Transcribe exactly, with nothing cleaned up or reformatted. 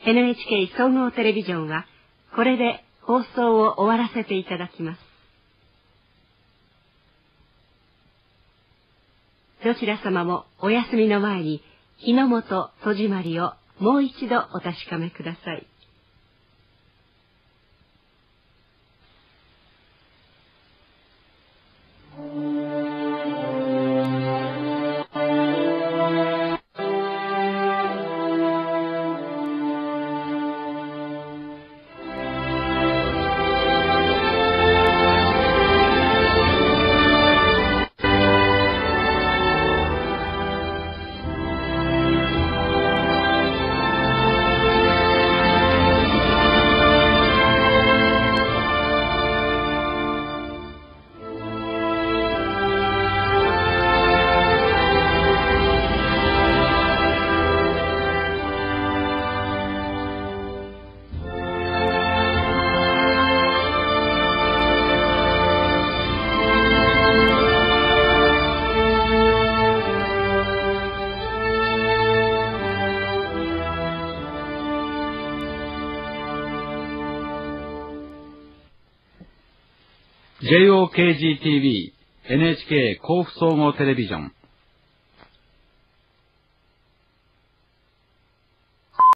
エヌエイチケー 総合テレビジョンはこれで放送を終わらせていただきます。どちら様もお休みの前に火の元戸締まりをもう一度お確かめください。 ジェイオーケージーティーブイ、エヌエイチケー 甲府総合テレビジョン